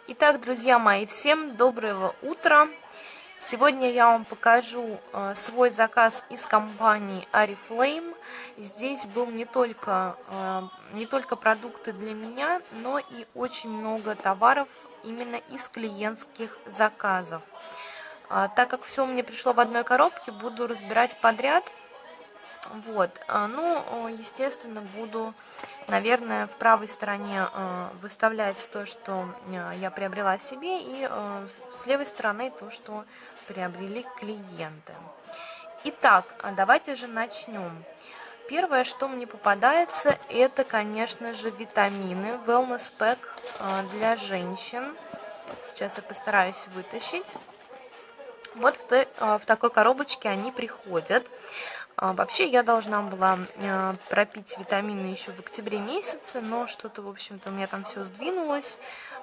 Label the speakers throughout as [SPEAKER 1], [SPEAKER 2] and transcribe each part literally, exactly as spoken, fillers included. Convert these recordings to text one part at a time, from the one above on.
[SPEAKER 1] Итак, друзья мои, всем доброго утра! Сегодня я вам покажу э, свой заказ из компании Oriflame. Здесь был не только, э, не только продукты для меня, но и очень много товаров именно из клиентских заказов. А, так как все мне пришло в одной коробке, буду разбирать подряд. Вот, ну, естественно, буду, наверное, в правой стороне выставлять то, что я приобрела себе, и с левой стороны то, что приобрели клиенты. Итак, давайте же начнем. Первое, что мне попадается, это, конечно же, витамины Wellness Pack для женщин. Сейчас я постараюсь вытащить. Вот в, той, в такой коробочке они приходят. Вообще я должна была пропить витамины еще в октябре месяце, но что-то, в общем-то, у меня там все сдвинулось.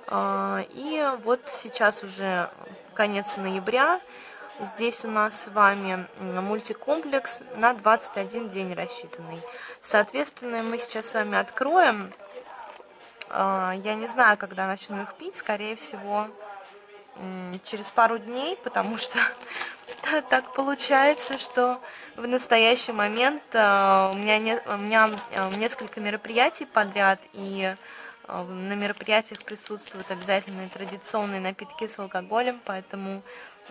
[SPEAKER 1] И вот сейчас уже конец ноября. Здесь у нас с вами мультикомплекс на двадцать один день рассчитанный. Соответственно, мы сейчас с вами откроем. Я не знаю, когда начну их пить, скорее всего, через пару дней, потому что так получается, что в настоящий момент у меня, не, у меня несколько мероприятий подряд, и на мероприятиях присутствуют обязательно традиционные напитки с алкоголем, поэтому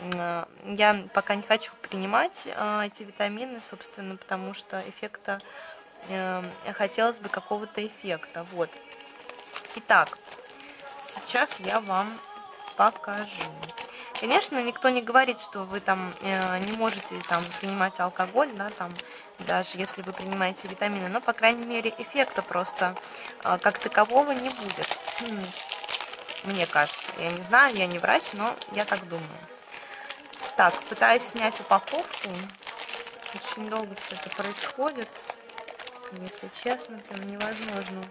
[SPEAKER 1] я пока не хочу принимать эти витамины, собственно, потому что эффекта, хотелось бы какого-то эффекта. Вот. Итак, сейчас я вам покажу. Конечно, никто не говорит, что вы там э, не можете там принимать алкоголь, да, там, даже если вы принимаете витамины, но, по крайней мере, эффекта просто э, как такового не будет. Хм. Мне кажется. Я не знаю, я не врач, но я так думаю. Так, пытаюсь снять упаковку. Очень долго все это происходит. Если честно, прям невозможно.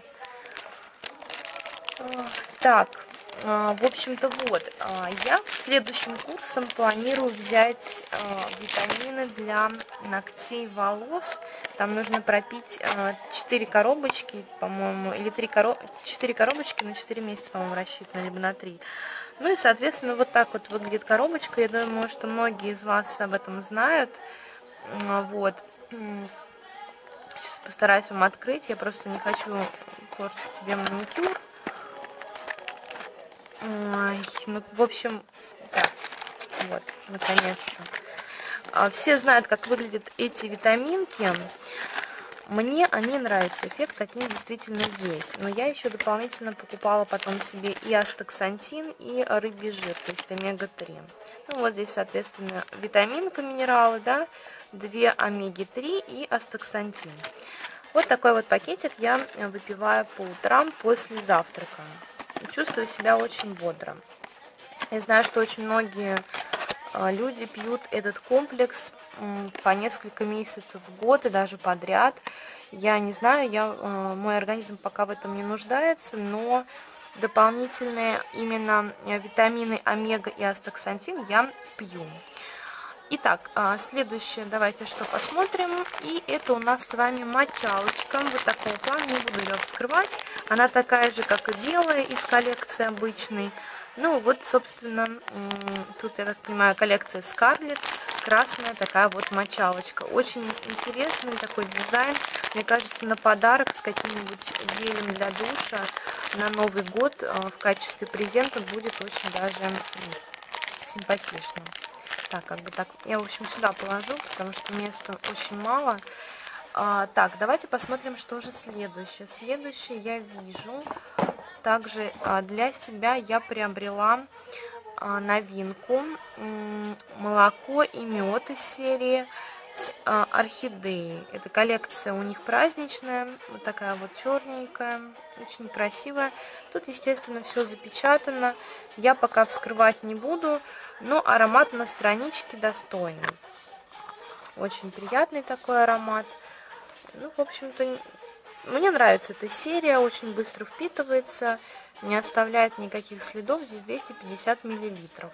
[SPEAKER 1] Так. В общем-то, вот, я следующим курсом планирую взять витамины для ногтей, волос. Там нужно пропить четыре коробочки, по-моему, или три коробочки, четыре коробочки на четыре месяца, по-моему, рассчитано, либо на три. Ну и, соответственно, вот так вот выглядит коробочка. Я думаю, что многие из вас об этом знают. Вот. Сейчас постараюсь вам открыть. Я просто не хочу портить себе маникюр. Ой, ну, в общем, так, вот, наконец-то. Все знают, как выглядят эти витаминки. Мне они нравятся, эффект от них действительно есть. Но я еще дополнительно покупала потом себе и астаксантин, и рыбий жир, то есть омега три. Ну, вот здесь, соответственно, витаминка, минералы, да, две омеги три и астаксантин. Вот такой вот пакетик я выпиваю по утрам после завтрака. Чувствую себя очень бодро. Я знаю, что очень многие люди пьют этот комплекс по несколько месяцев в год и даже подряд. Я не знаю, я, мой организм пока в этом не нуждается, но дополнительные именно витамины омега и астаксантин я пью. Итак, следующее, давайте что посмотрим. И это у нас с вами мочалочка. Вот такого плана, не буду ее вскрывать. Она такая же, как и белая из коллекции обычной. Ну вот, собственно, тут, я так понимаю, коллекция Scarlett. Красная такая вот мочалочка. Очень интересный такой дизайн. Мне кажется, на подарок с каким-нибудь гелем для душа на Новый год в качестве презента будет очень даже симпатично. Так, как бы так, я, в общем, сюда положу, потому что места очень мало. А, так, давайте посмотрим, что же следующее. Следующее я вижу. Также а, для себя я приобрела а, новинку. Молоко и мед из серии с а, орхидеей. Это коллекция у них праздничная. Вот такая вот черненькая. Очень красивая. Тут, естественно, все запечатано. Я пока вскрывать не буду. Но аромат на страничке достойный. Очень приятный такой аромат. Ну, в общем-то, мне нравится эта серия. Очень быстро впитывается. Не оставляет никаких следов. Здесь двести пятьдесят миллилитров.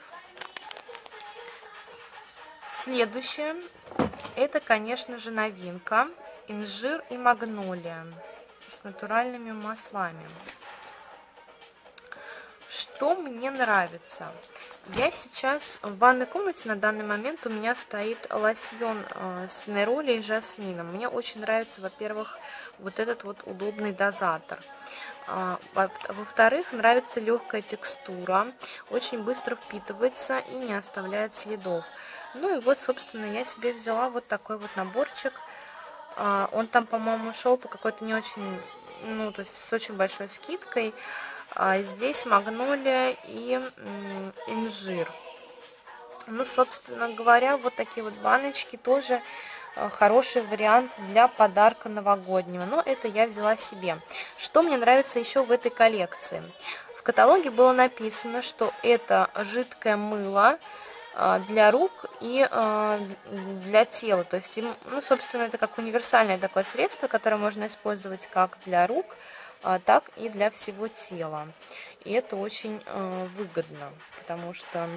[SPEAKER 1] Следующее. Это, конечно же, новинка. Инжир и магнолия. С натуральными маслами. Что мне нравится? Я сейчас в ванной комнате на данный момент у меня стоит лосьон э, с нейроли и жасмином. Мне очень нравится, во-первых, вот этот вот удобный дозатор. А, во-вторых, нравится легкая текстура, очень быстро впитывается и не оставляет следов. Ну и вот, собственно, я себе взяла вот такой вот наборчик. А, он там, по-моему, шел по какой-то не очень, ну, то есть с очень большой скидкой. А здесь магнолия и м, инжир. Ну, собственно говоря, вот такие вот баночки тоже э, хороший вариант для подарка новогоднего. Но это я взяла себе. Что мне нравится еще в этой коллекции? В каталоге было написано, что это жидкое мыло э, для рук и э, для тела. То есть, ну, собственно, это как универсальное такое средство, которое можно использовать как для рук, так и для всего тела. И это очень э, выгодно, потому что,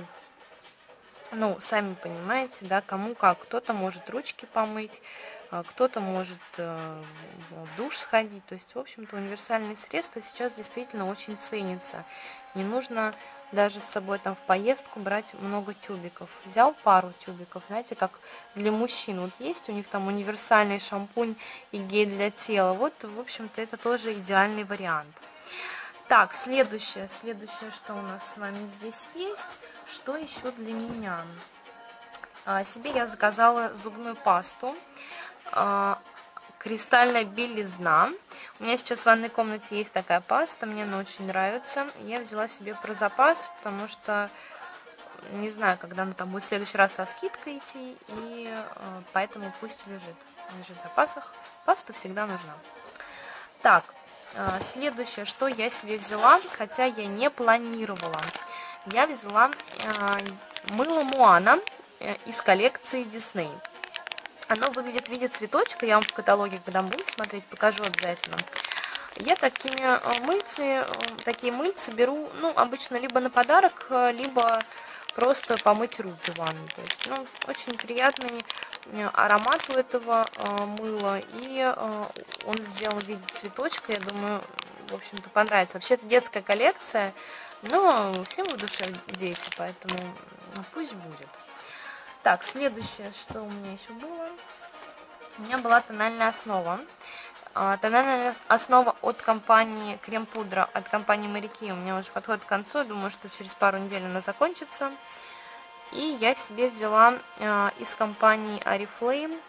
[SPEAKER 1] ну, сами понимаете, да, кому как. Кто-то может ручки помыть, кто-то может э, в душ сходить. То есть, в общем-то, универсальные средства сейчас действительно очень ценятся. Не нужно даже с собой там в поездку брать много тюбиков. Взял пару тюбиков, знаете, как для мужчин. Вот есть у них там универсальный шампунь и гель для тела. Вот, в общем-то, это тоже идеальный вариант. Так, следующее, следующее, что у нас с вами здесь есть. Что еще для меня? А, себе я заказала зубную пасту. А, кристальная белизна. У меня сейчас в ванной комнате есть такая паста, мне она очень нравится. Я взяла себе про запас, потому что не знаю, когда она там будет в следующий раз со скидкой идти, и э, поэтому пусть лежит. Лежит в запасах. Паста всегда нужна. Так, э, следующее, что я себе взяла, хотя я не планировала. Я взяла э, мыло Моана э, из коллекции Disney. Оно выглядит в виде цветочка, я вам в каталоге, когда будете смотреть, покажу обязательно. Я такими мыльцы, такие мыльцы беру, ну, обычно либо на подарок, либо просто помыть руки в ванной. То есть, ну, очень приятный аромат у этого мыла, и он сделан в виде цветочка, я думаю, в общем-то, понравится. Вообще, это детская коллекция, но всем в душе дети, поэтому ну, пусть будет. Так, следующее, что у меня еще было. У меня была тональная основа. Тональная основа от компании крем-пудра, от компании Mary-Kay у меня уже подходит к концу. Я думаю, что через пару недель она закончится. И я себе взяла из компании Oriflame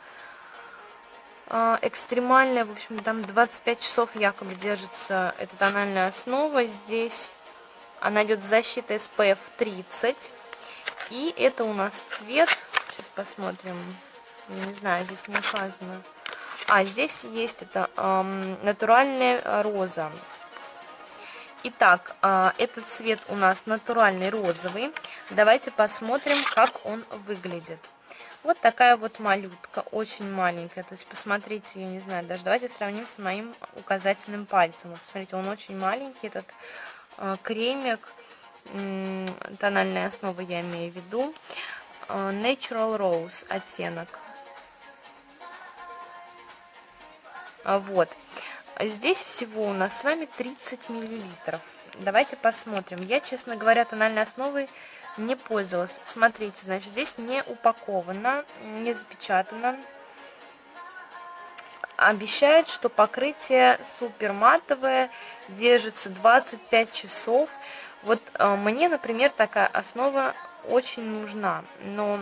[SPEAKER 1] экстремальная, в общем, там двадцать пять часов якобы держится эта тональная основа. Здесь она идет с защитой эс пэ эф тридцать. И это у нас цвет, сейчас посмотрим, я не знаю, здесь не указано. А, здесь есть это эм, натуральная роза. Итак, э, этот цвет у нас натуральный розовый. Давайте посмотрим, как он выглядит. Вот такая вот малютка, очень маленькая. То есть, посмотрите, я не знаю, даже давайте сравним с моим указательным пальцем. Вот, смотрите, он очень маленький, этот э, кремик. Тональная основа я имею в виду. Natural Rose оттенок. Вот. Здесь всего у нас с вами тридцать миллилитров. Давайте посмотрим. Я, честно говоря, тональной основой не пользовалась. Смотрите, значит, здесь не упаковано, не запечатано. Обещает, что покрытие супер матовое, держится двадцать пять часов. Вот э, мне, например, такая основа очень нужна, но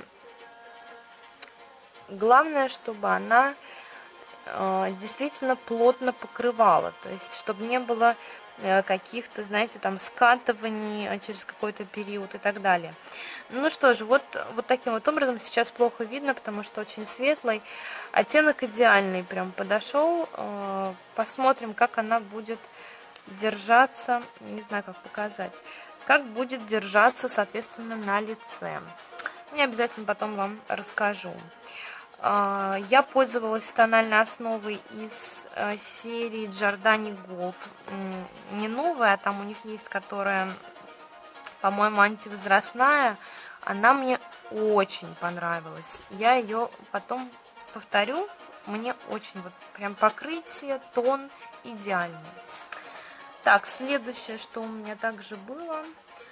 [SPEAKER 1] главное, чтобы она э, действительно плотно покрывала, то есть, чтобы не было э, каких-то, знаете, там скатываний через какой-то период и так далее. Ну что же, вот, вот таким вот образом сейчас плохо видно, потому что очень светлый. Оттенок идеальный прям подошел. Э, посмотрим, как она будет держаться, не знаю, как показать, как будет держаться, соответственно, на лице. Я обязательно потом вам расскажу. Я пользовалась тональной основой из серии Giordani Gold. Не новая, а там у них есть, которая, по-моему, антивозрастная. Она мне очень понравилась. Я ее потом повторю. Мне очень, вот прям покрытие, тон идеальный. Так, следующее, что у меня также было,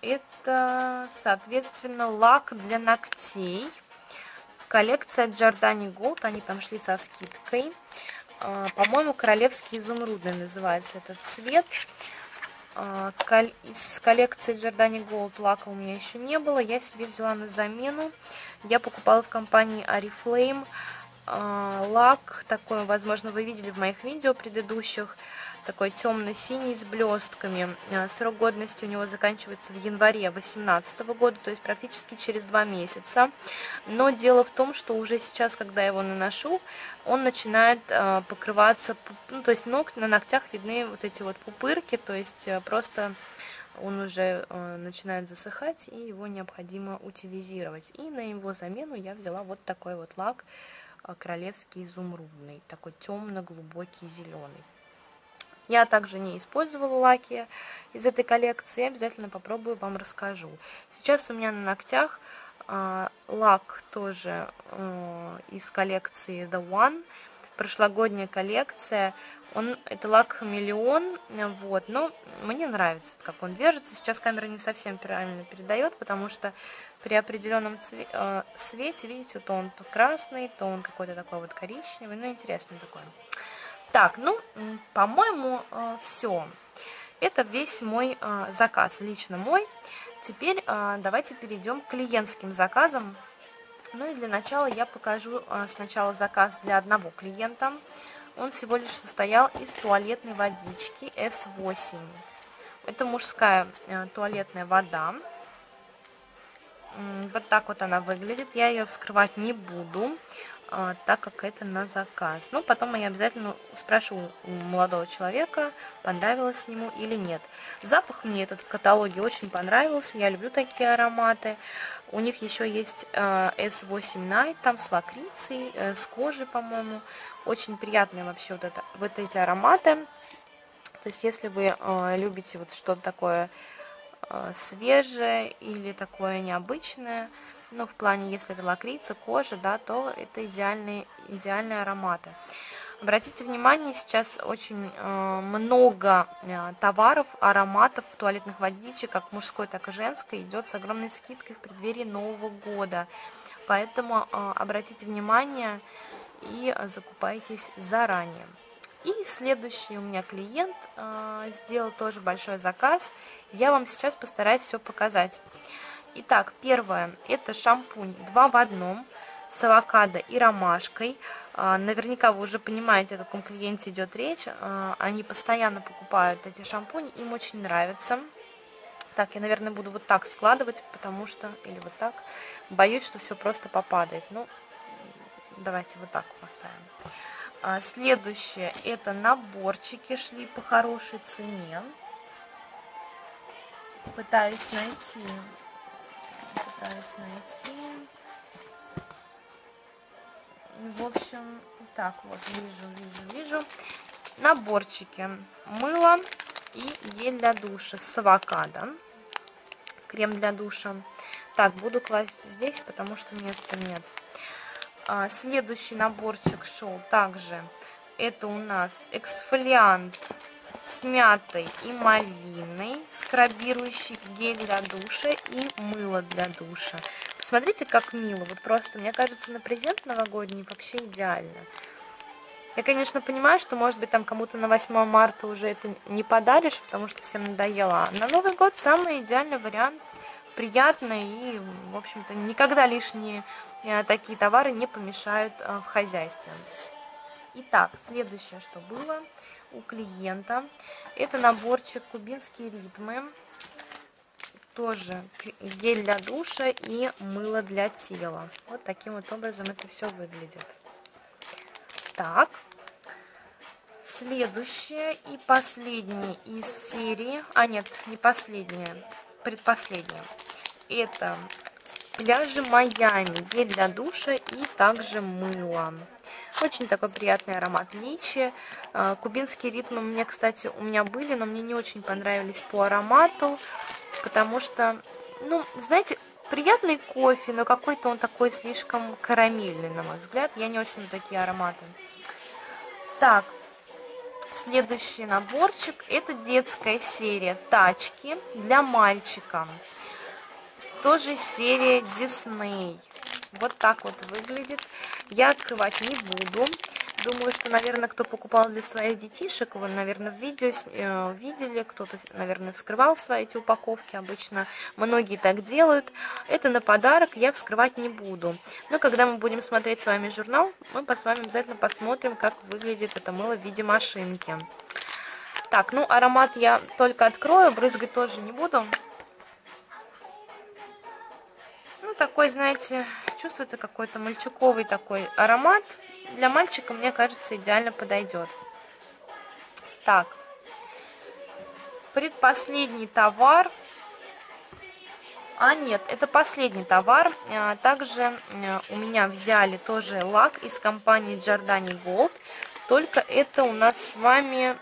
[SPEAKER 1] это, соответственно, лак для ногтей. Коллекция Giordani Gold, они там шли со скидкой. По-моему, королевский изумрудный называется этот цвет. Из коллекции Giordani Gold лака у меня еще не было. Я себе взяла на замену. Я покупала в компании Oriflame лак. Такой, возможно, вы видели в моих видео предыдущих. Такой темно-синий с блестками. Срок годности у него заканчивается в январе две тысячи восемнадцатого года, то есть практически через два месяца. Но дело в том, что уже сейчас, когда я его наношу, он начинает э, покрываться, ну, то есть ног, на ногтях видны вот эти вот пупырки, то есть э, просто он уже э, начинает засыхать, и его необходимо утилизировать. И на его замену я взяла вот такой вот лак э, королевский изумрудный, такой темно-глубокий зеленый. Я также не использовала лаки из этой коллекции, обязательно попробую, вам расскажу. Сейчас у меня на ногтях э, лак тоже э, из коллекции The One, прошлогодняя коллекция. Он, это лак Хамелеон, вот, но мне нравится, как он держится. Сейчас камера не совсем правильно передает, потому что при определенном цве э, свете, видите, то он то красный, то он какой-то такой вот коричневый, ну интересный такой. Так, ну, по-моему, все. Это весь мой заказ, лично мой. Теперь давайте перейдем к клиентским заказам. Ну и для начала я покажу сначала заказ для одного клиента. Он всего лишь состоял из туалетной водички эс восемь. Это мужская туалетная вода. Вот так вот она выглядит. Я ее вскрывать не буду, так как это на заказ. Но потом я обязательно спрошу у молодого человека, понравилось ему или нет. Запах мне этот в каталоге очень понравился. Я люблю такие ароматы. У них еще есть эс восемь Night, там с лакрицей, с кожей, по-моему. Очень приятные вообще вот, это, вот эти ароматы. То есть если вы любите вот что-то такое свежее или такое необычное, ну, в плане, если это лакрица, кожа, да, то это идеальные, идеальные ароматы. Обратите внимание, сейчас очень э, много э, товаров, ароматов, туалетных водичек, как мужской, так и женской, идет с огромной скидкой в преддверии Нового года. Поэтому э, обратите внимание и закупайтесь заранее. И следующий у меня клиент э, сделал тоже большой заказ. Я вам сейчас постараюсь все показать. Итак, первое, это шампунь два в одном с авокадо и ромашкой. Наверняка вы уже понимаете, о каком клиенте идет речь. Они постоянно покупают эти шампуни, им очень нравится. Так, я, наверное, буду вот так складывать, потому что, или вот так, боюсь, что все просто попадает. Ну, давайте вот так поставим. Следующее, это наборчики, шли по хорошей цене. Пытаюсь найти... Пытаюсь найти. В общем, так вот, вижу, вижу, вижу. Наборчики. Мыло и гель для душа с авокадо. Крем для душа. Так, буду класть здесь, потому что места нет. А, следующий наборчик шел также. Это у нас эксфолиант с мятой и малиной, скрабирующий гель для душа и мыло для душа. Посмотрите, как мило. Вот просто, мне кажется, на презент новогодний вообще идеально. Я, конечно, понимаю, что, может быть, там кому-то на восьмое марта уже это не подаришь, потому что всем надоело. А на Новый год самый идеальный вариант. Приятно и, в общем-то, никогда лишние такие товары не помешают в хозяйстве. Итак, следующее, что было у клиента, это наборчик кубинские ритмы, тоже гель для душа и мыло для тела. Вот таким вот образом это все выглядит. Так, следующее и последнее из серии, а нет, не последнее, предпоследнее, это пляжи Майами, гель для душа и также мыло. Очень такой приятный аромат личи. Кубинские ритмы мне, кстати, у меня были, но мне не очень понравились по аромату, потому что, ну, знаете, приятный кофе, но какой-то он такой слишком карамельный, на мой взгляд. Я не очень люблю такие ароматы. Так, следующий наборчик, это детская серия тачки для мальчика. тоже серия Disney. Вот так вот выглядит. Я открывать не буду. Думаю, что, наверное, кто покупал для своих детишек, вы, наверное, в видео э, видели, кто-то, наверное, вскрывал свои эти упаковки. Обычно многие так делают. Это на подарок, я вскрывать не буду. Но когда мы будем смотреть с вами журнал, мы с вами обязательно посмотрим, как выглядит это мыло в виде машинки. Так, ну аромат я только открою, брызгать тоже не буду. Ну, такой, знаете, чувствуется какой-то мальчуковый такой аромат. Для мальчика, мне кажется, идеально подойдет. Так, предпоследний товар. А нет, это последний товар. Также у меня взяли тоже лак из компании Giordani Gold. Только это у нас с вами,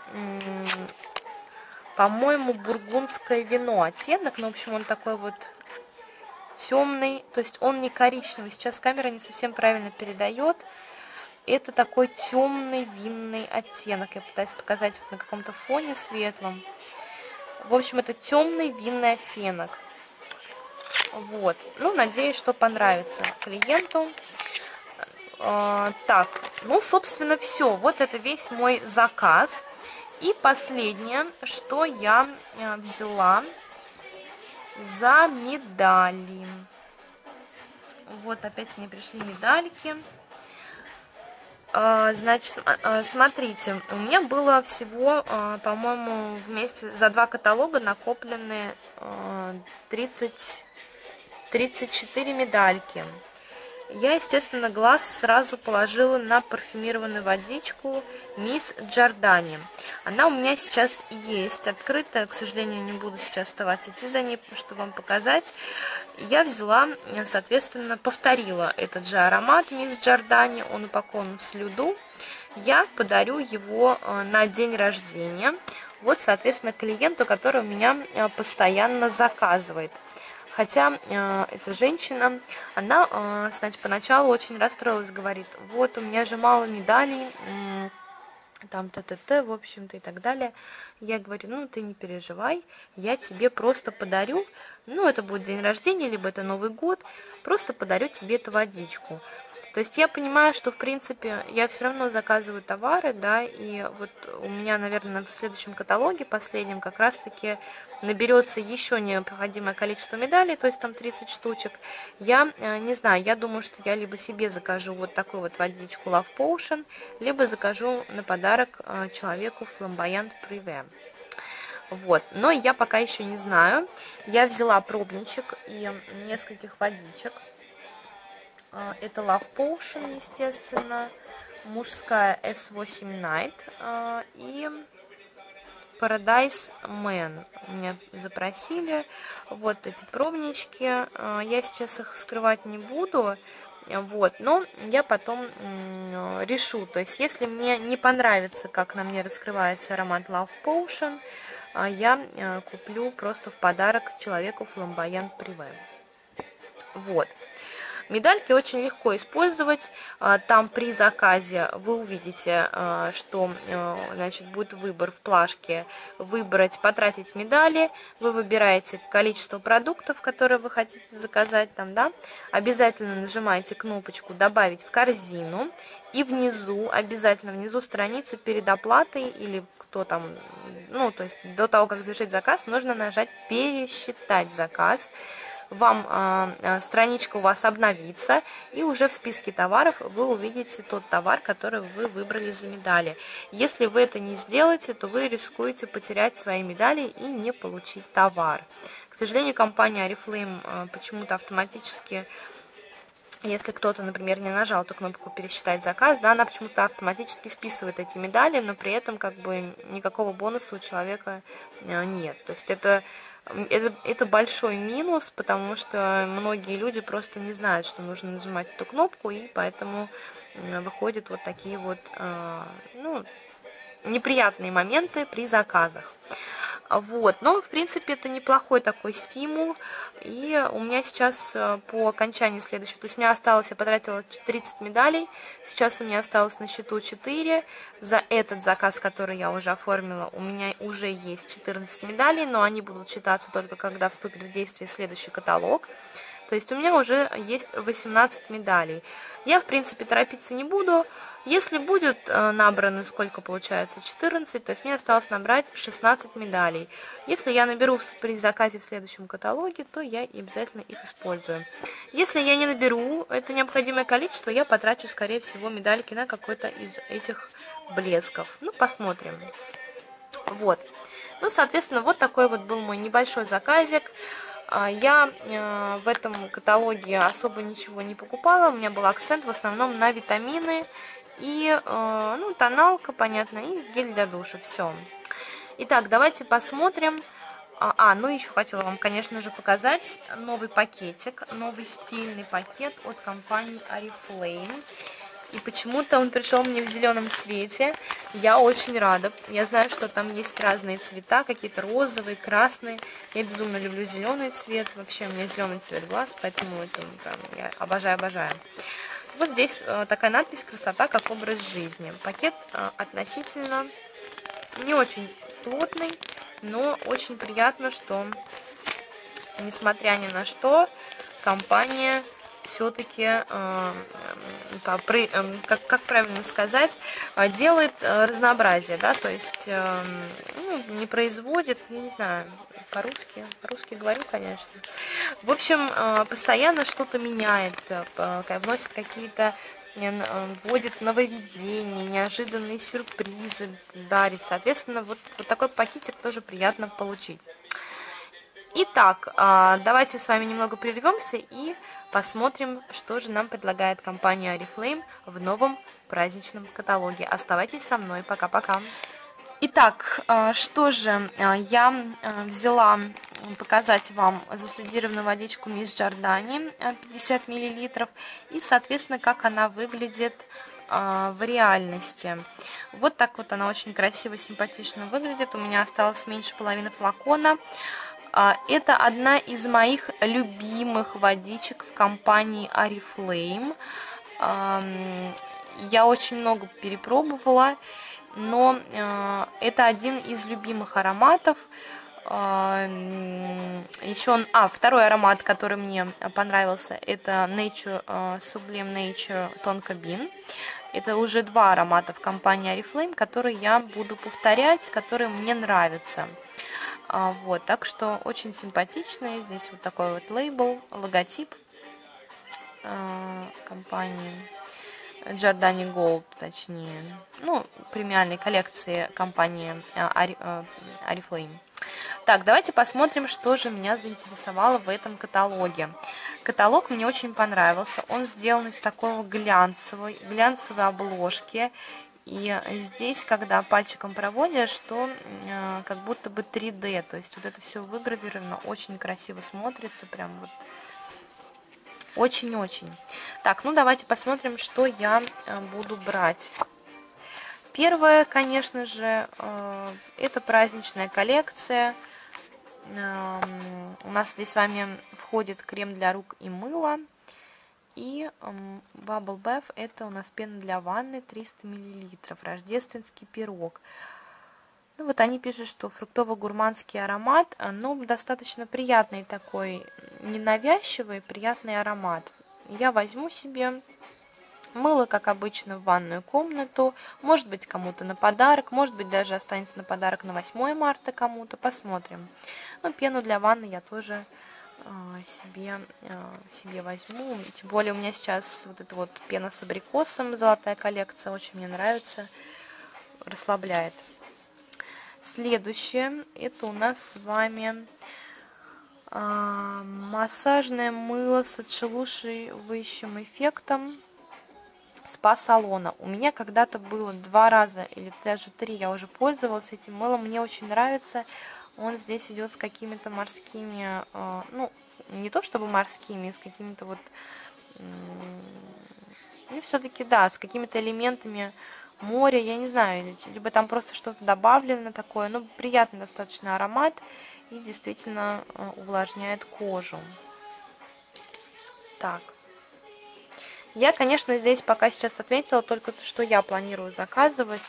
[SPEAKER 1] по-моему, бургундское вино оттенок. Ну, в общем, он такой вот темный. То есть он не коричневый. Сейчас камера не совсем правильно передает. Это такой темный винный оттенок. Я пытаюсь показать на каком-то фоне светлом. В общем, это темный винный оттенок. Вот. Ну, надеюсь, что понравится клиенту. Э, так, ну, собственно, все. Вот это весь мой заказ. И последнее, что я взяла за медали. Вот, опять мне пришли медальки. Значит, смотрите, у меня было всего, по-моему, вместе за два каталога накоплены тридцать, тридцать четыре медальки. Я, естественно, глаз сразу положила на парфюмированную водичку Мисс Giordani. Она у меня сейчас есть, открытая, к сожалению, не буду сейчас вставать идти за ней, чтобы вам показать. Я взяла, соответственно, повторила этот же аромат Мисс Giordani, он упакован в слюду. Я подарю его на день рождения, вот, соответственно, клиенту, который у меня постоянно заказывает. Хотя э, эта женщина, она, э, значит, поначалу очень расстроилась, говорит, вот у меня же мало медалей, э, там т-т-т, в общем-то, и так далее. Я говорю, ну, ты не переживай, я тебе просто подарю, ну, это будет день рождения, либо это Новый год, просто подарю тебе эту водичку. То есть я понимаю, что, в принципе, я все равно заказываю товары, да, и вот у меня, наверное, в следующем каталоге, последнем, как раз-таки наберется еще необходимое количество медалей, то есть там тридцать штучек. Я э, не знаю, я думаю, что я либо себе закажу вот такую вот водичку Love Potion, либо закажу на подарок э, человеку Flamboyant Privé. Вот, но я пока еще не знаю. Я взяла пробничек и нескольких водичек. Это Love Potion, естественно, мужская эс восемь Night и Paradise Man. Меня запросили. Вот эти пробнички. Я сейчас их скрывать не буду. Вот, но я потом решу. То есть, если мне не понравится, как на мне раскрывается аромат Love Potion, я куплю просто в подарок человеку Flamboyant Privé. Вот. Медальки очень легко использовать. Там при заказе вы увидите, что, значит, будет выбор в плашке выбрать, потратить медали. Вы выбираете количество продуктов, которые вы хотите заказать там, да. Обязательно нажимаете кнопочку «Добавить в корзину». И внизу, обязательно внизу страницы перед оплатой или кто там, ну, то есть до того, как завершить заказ, нужно нажать «Пересчитать заказ». Вам э, страничка у вас обновится, и уже в списке товаров вы увидите тот товар, который вы выбрали за медали. Если вы это не сделаете, то вы рискуете потерять свои медали и не получить товар. К сожалению, компания Oriflame э, почему-то автоматически, если кто-то, например, не нажал эту кнопку «Пересчитать заказ», да, она почему-то автоматически списывает эти медали, но при этом как бы никакого бонуса у человека э, нет. То есть это... Это, это большой минус, потому что многие люди просто не знают, что нужно нажимать эту кнопку, и поэтому выходят вот такие вот, э, ну, неприятные моменты при заказах. Вот, но, в принципе, это неплохой такой стимул, и у меня сейчас по окончании следующего, то есть у меня осталось, я потратила тридцать медалей, сейчас у меня осталось на счету четыре, за этот заказ, который я уже оформила, у меня уже есть четырнадцать медалей, но они будут считаться только когда вступит в действие следующий каталог. То есть у меня уже есть восемнадцать медалей. Я, в принципе, торопиться не буду. Если будет э, набрано, сколько получается, четырнадцать, то есть мне осталось набрать шестнадцать медалей. Если я наберу при заказе в следующем каталоге, то я обязательно их использую. Если я не наберу это необходимое количество, я потрачу, скорее всего, медальки на какой-то из этих блесков. Ну, посмотрим. Вот. Ну, соответственно, вот такой вот был мой небольшой заказик. Я э, в этом каталоге особо ничего не покупала, у меня был акцент в основном на витамины и э, ну, тоналка, понятно, и гель для душа, все. Итак, давайте посмотрим. А, а, ну еще хотела вам, конечно же, показать новый пакетик, новый стильный пакет от компании Oriflame. И почему-то он пришел мне в зеленом цвете. Я очень рада. Я знаю, что там есть разные цвета, какие-то розовые, красные. Я безумно люблю зеленый цвет. Вообще у меня зеленый цвет глаз, поэтому это прям, я обожаю-обожаю. Вот здесь э, такая надпись «Красота как образ жизни». Пакет э, относительно не очень плотный, но очень приятно, что, несмотря ни на что, компания все-таки, э, э, как, как правильно сказать, э, делает э, разнообразие, да, то есть э, ну, не производит, я не знаю, по-русски, по-русски говорю, конечно. В общем, э, постоянно что-то меняет, э, вносит какие-то, э, вводит нововведения, неожиданные сюрпризы дарит. Соответственно, вот, вот такой пакетик тоже приятно получить. Итак, э, давайте с вами немного прервемся и посмотрим, что же нам предлагает компания Oriflame в новом праздничном каталоге. Оставайтесь со мной. Пока-пока. Итак, что же я взяла показать вам заслюдированную водичку Мисс Джордани пятьдесят миллилитров и, соответственно, как она выглядит в реальности. Вот так вот она очень красиво, симпатично выглядит. У меня осталось меньше половины флакона. Это одна из моих любимых водичек в компании Oriflame. Я очень много перепробовала, но это один из любимых ароматов. Еще, а, второй аромат, который мне понравился, это Nature, Sublime Nature Tonka Bean. Это уже два аромата в компании Oriflame, которые я буду повторять, которые мне нравятся. Вот, так что очень симпатичные. Здесь вот такой вот лейбл, логотип э, компании Giordani Gold, точнее, ну, премиальной коллекции компании э, Oriflame. Так, давайте посмотрим, что же меня заинтересовало в этом каталоге. Каталог мне очень понравился. Он сделан из такого глянцевой, глянцевой обложки. И здесь, когда пальчиком проводишь, что э, как будто бы три дэ, то есть вот это все выгравировано, очень красиво смотрится, прям вот очень-очень. Так, ну давайте посмотрим, что я э, буду брать. Первое, конечно же, э, это праздничная коллекция. Э, у нас здесь с вами входит крем для рук и мыло. И um, Bubble Bath, это у нас пена для ванны триста миллилитров, рождественский пирог. Ну вот они пишут, что фруктово-гурманский аромат, но достаточно приятный такой, ненавязчивый, приятный аромат. Я возьму себе мыло, как обычно, в ванную комнату, может быть кому-то на подарок, может быть даже останется на подарок на восьмое марта кому-то, посмотрим. Но пену для ванны я тоже себе, себе возьму. Тем более у меня сейчас вот эта вот пена с абрикосом, золотая коллекция, очень мне нравится, расслабляет. Следующее, это у нас с вами а, массажное мыло с отшелушивающим эффектом спа-салона. У меня когда-то было два раза или даже три, я уже пользовалась этим мылом, мне очень нравится. Он здесь идет с какими-то морскими, э, ну, не то чтобы морскими, с какими-то вот, э, ну, все-таки, да, с какими-то элементами моря, я не знаю, либо там просто что-то добавлено такое, но приятный достаточно аромат и действительно увлажняет кожу. Так. Я, конечно, здесь пока сейчас отметила только то, что я планирую заказывать.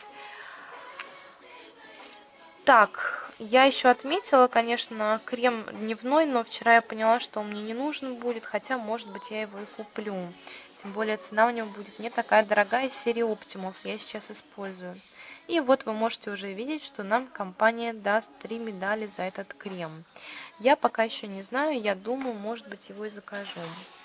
[SPEAKER 1] Так, я еще отметила, конечно, крем дневной, но вчера я поняла, что он мне не нужен будет, хотя, может быть, я его и куплю. Тем более цена у него будет не такая дорогая, из серии Optimals я сейчас использую. И вот вы можете уже видеть, что нам компания даст три медали за этот крем. Я пока еще не знаю, я думаю, может быть, его и закажу.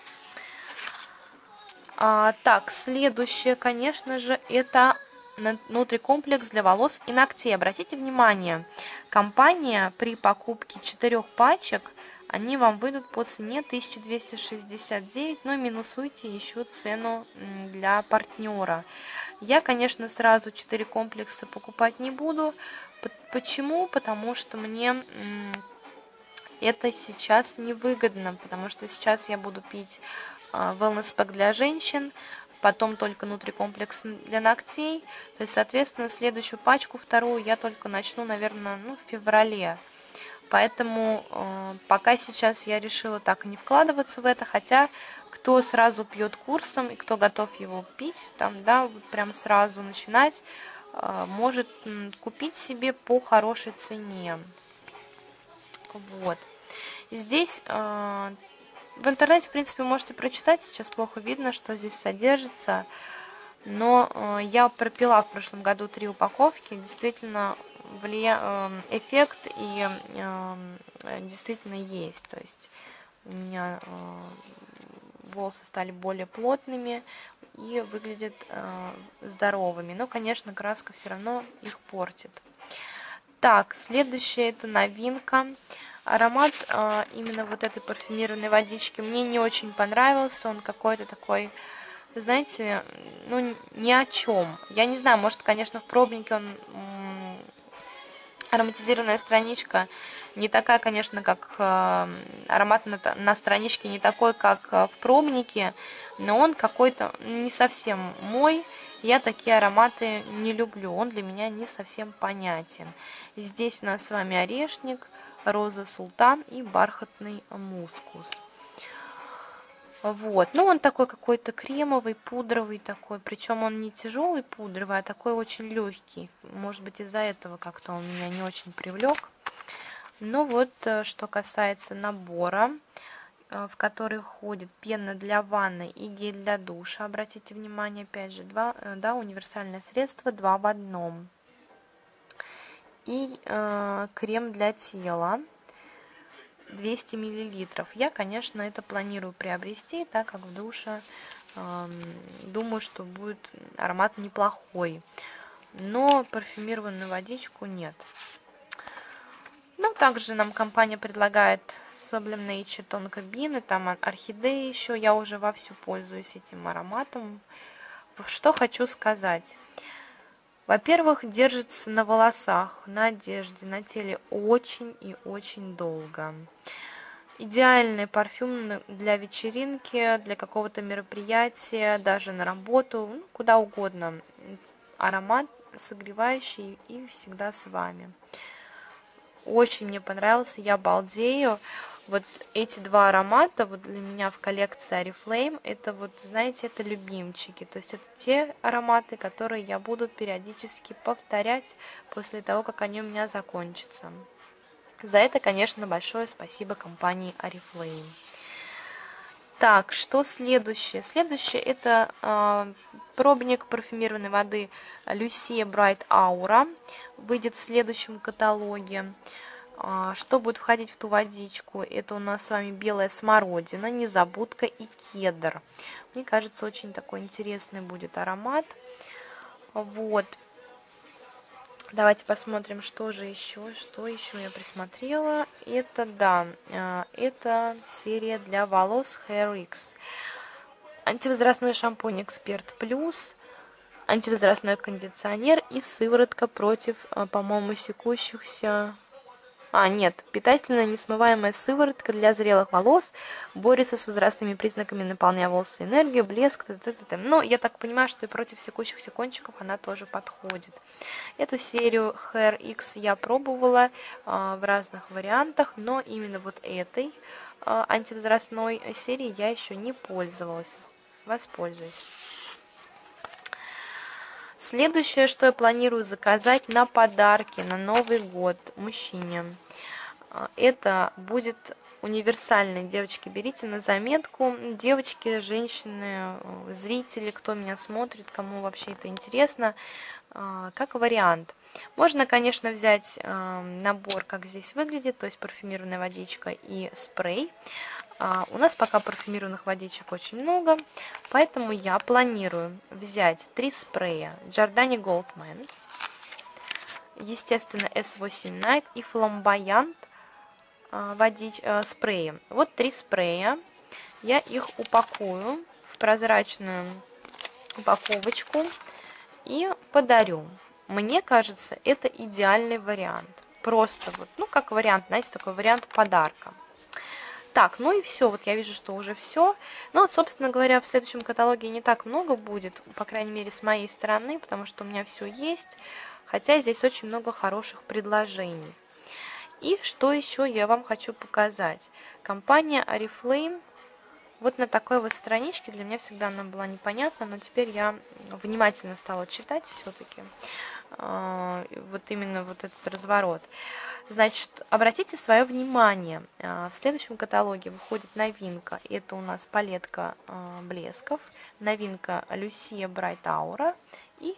[SPEAKER 1] А, так, следующее, конечно же, это нутрикомплекс для волос и ногтей. Обратите внимание, компания при покупке четырех пачек, они вам выйдут по цене тысяча двести шестьдесят девять, но минусуйте еще цену для партнера. Я, конечно, сразу четыре комплекса покупать не буду. Почему? Потому что мне это сейчас невыгодно, потому что сейчас я буду пить wellness pack для женщин, потом только нутрикомплекс для ногтей. То есть, соответственно, следующую пачку, вторую, я только начну, наверное, ну, в феврале. Поэтому э, пока сейчас я решила так и не вкладываться в это, хотя кто сразу пьет курсом и кто готов его пить, там, да, вот прям сразу начинать, э, может купить себе по хорошей цене. Вот. Здесь э, в интернете, в принципе, можете прочитать, сейчас плохо видно, что здесь содержится, но э, я пропила в прошлом году три упаковки, действительно влия... э, эффект и э, действительно есть, то есть у меня э, волосы стали более плотными и выглядят э, здоровыми, но, конечно, краска все равно их портит. Так, следующая это новинка. Аромат э, именно вот этой парфюмированной водички мне не очень понравился. Он какой-то такой, знаете, ну, ни о чем. Я не знаю, может, конечно, в пробнике он м, ароматизированная страничка не такая, конечно, как э, аромат на, на страничке, не такой, как э, в пробнике, но он какой-то не совсем мой. Я такие ароматы не люблю, он для меня не совсем понятен. Здесь у нас с вами орешник, роза султан и бархатный мускус. Вот, ну он такой какой-то кремовый, пудровый такой, причем он не тяжелый пудровый, а такой очень легкий. Может быть, из-за этого как-то он меня не очень привлек. Ну вот, что касается набора, в который входит пена для ванны и гель для душа. Обратите внимание, опять же, два, да, универсальное средство, два в одном. И э, крем для тела двести миллилитров. Я, конечно, это планирую приобрести, так как в душе э, думаю, что будет аромат неплохой. Но парфюмированную водичку нет. Ну, также нам компания предлагает Sublime Nature Tonka Bean, там орхидеи еще. Я уже вовсю пользуюсь этим ароматом. Что хочу сказать. Во-первых, держится на волосах, на одежде, на теле очень и очень долго. Идеальный парфюм для вечеринки, для какого-то мероприятия, даже на работу, ну, куда угодно. Аромат согревающий и всегда с вами. Очень мне понравился, я балдею. Вот эти два аромата вот для меня в коллекции Oriflame, это вот, знаете, это любимчики. То есть это те ароматы, которые я буду периодически повторять после того, как они у меня закончатся. За это, конечно, большое спасибо компании Oriflame. Так, что следующее? Следующее это э, пробник парфюмированной воды Lucia Bright Aura. Выйдет в следующем каталоге. Э, что будет входить в ту водичку? Это у нас с вами белая смородина, незабудка и кедр. Мне кажется, очень такой интересный будет аромат. Вот. Давайте посмотрим, что же еще, что еще я присмотрела. Это, да, это серия для волос Hair X. Антивозрастной шампунь Эксперт Плюс, антивозрастной кондиционер и сыворотка против, по-моему, секущихся... А, нет, питательная несмываемая сыворотка для зрелых волос, борется с возрастными признаками, наполняя волосы энергией, блеск, т.т.т. Но я так понимаю, что и против секущихся кончиков она тоже подходит. Эту серию Hair X я пробовала а, в разных вариантах, но именно вот этой а, антивозрастной серии я еще не пользовалась. Воспользуюсь. Следующее, что я планирую заказать на подарки на Новый год мужчине, это будет универсальный. Девочки, берите на заметку. Девочки, женщины, зрители, кто меня смотрит, кому вообще это интересно, как вариант. Можно, конечно, взять набор, как здесь выглядит, то есть парфюмированная водичка и спрей. У нас пока парфюмированных водичек очень много, поэтому я планирую взять три спрея Giordani Goldman, естественно, эс восемь Night и Flamboyant водич, спреи. Вот три спрея. Я их упакую в прозрачную упаковочку и подарю. Мне кажется, это идеальный вариант. Просто вот, ну, как вариант, знаете, такой вариант подарка. Так, ну и все, вот я вижу, что уже все. Ну, вот, собственно говоря, в следующем каталоге не так много будет, по крайней мере, с моей стороны, потому что у меня все есть, хотя здесь очень много хороших предложений. И что еще я вам хочу показать. Компания Oriflame, вот на такой вот страничке, для меня всегда она была непонятна, но теперь я внимательно стала читать все-таки, вот именно вот этот разворот. Значит, обратите свое внимание, в следующем каталоге выходит новинка, это у нас палетка блесков, новинка Lucia Bright Aura и,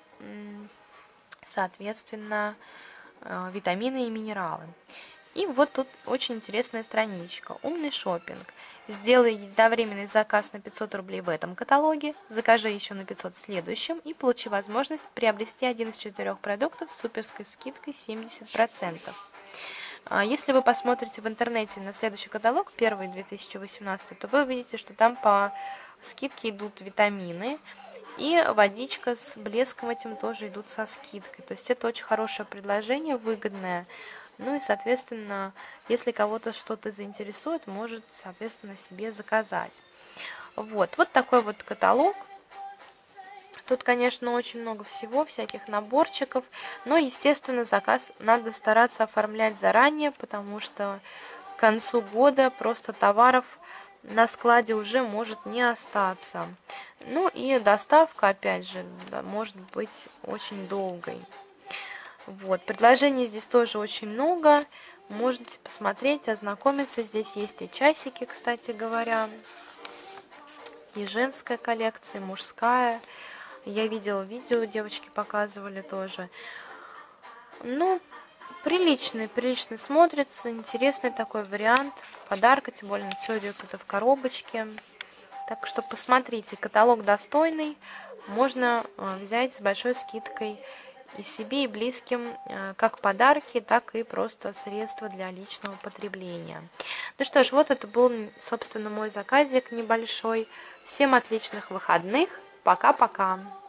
[SPEAKER 1] соответственно, витамины и минералы. И вот тут очень интересная страничка. Умный шопинг. Сделай единовременный заказ на пятьсот рублей в этом каталоге, закажи еще на пятьсот в следующем и получи возможность приобрести один из четырех продуктов с суперской скидкой семьдесят процентов. Если вы посмотрите в интернете на следующий каталог, первый две тысячи восемнадцатый, то вы увидите, что там по скидке идут витамины, и водичка с блеском этим тоже идут со скидкой. То есть это очень хорошее предложение, выгодное. Ну и, соответственно, если кого-то что-то заинтересует, может, соответственно, себе заказать. Вот, вот такой вот каталог. Тут, конечно, очень много всего, всяких наборчиков. Но, естественно, заказ надо стараться оформлять заранее, потому что к концу года просто товаров на складе уже может не остаться. Ну и доставка, опять же, может быть очень долгой. Вот, предложений здесь тоже очень много. Можете посмотреть, ознакомиться. Здесь есть и часики, кстати говоря. И женская коллекция, и мужская. Я видела видео, девочки показывали тоже. Ну, приличный, прилично смотрится. Интересный такой вариант подарка. Тем более все идет это в коробочке. Так что посмотрите, каталог достойный. Можно взять с большой скидкой и себе, и близким, как подарки, так и просто средства для личного потребления. Ну что ж, вот это был, собственно, мой заказик небольшой. Всем отличных выходных. Пока-пока.